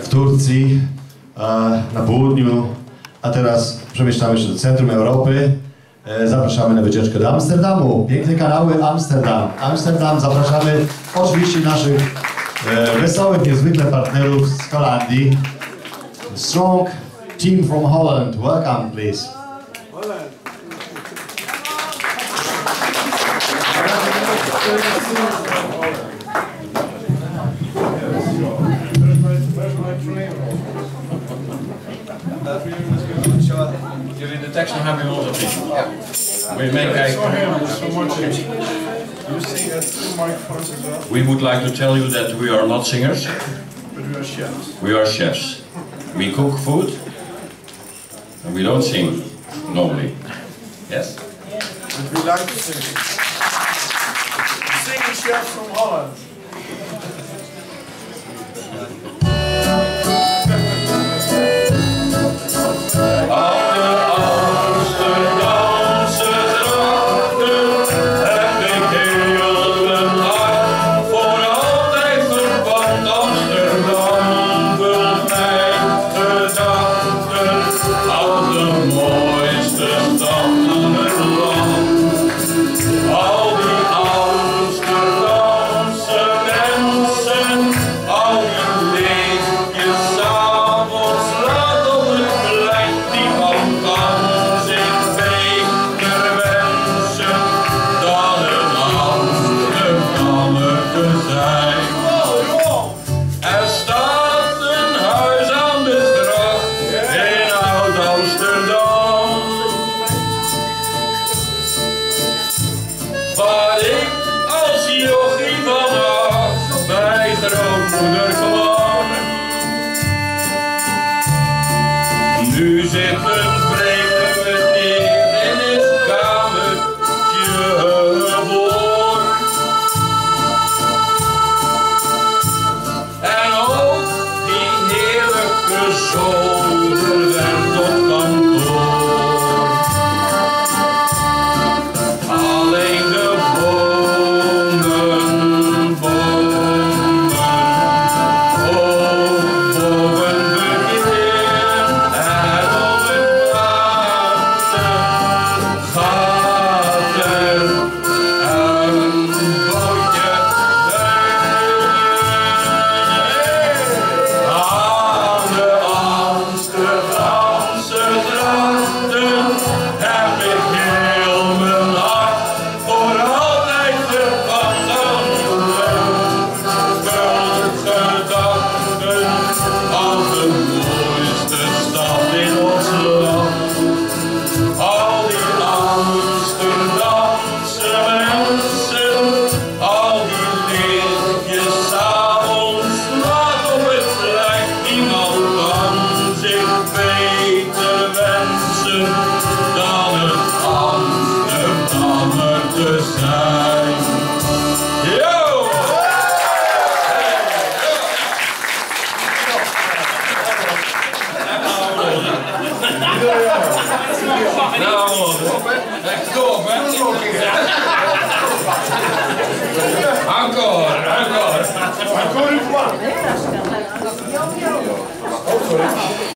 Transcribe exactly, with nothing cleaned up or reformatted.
Turcji, na południu, a teraz przemieszczamy się do centrum Europy. Zapraszamy na wycieczkę do Amsterdamu. Piękne kanały Amsterdam. Amsterdam, zapraszamy oczywiście naszych wesołych, niezwykle partnerów z Holandii. Strong team from Holland. Welcome, please. Jullie de tekst nog hebben in onze brief. Ja. Wil je meekijken? We would like to tell you that we are not singers. But we are chefs. We are chefs. We cook food. And we don't sing normally. Yes? But we like to sing. Singing chefs from Holland. Waar ik als jochie vanaf bij grootmoeder kwam. Nu zit een vreemde meneer in het kamertje voor. En ook die heerlijke zolder werd op kantoor. Nou, echt top, hè? Encore, encore. Encore une fois.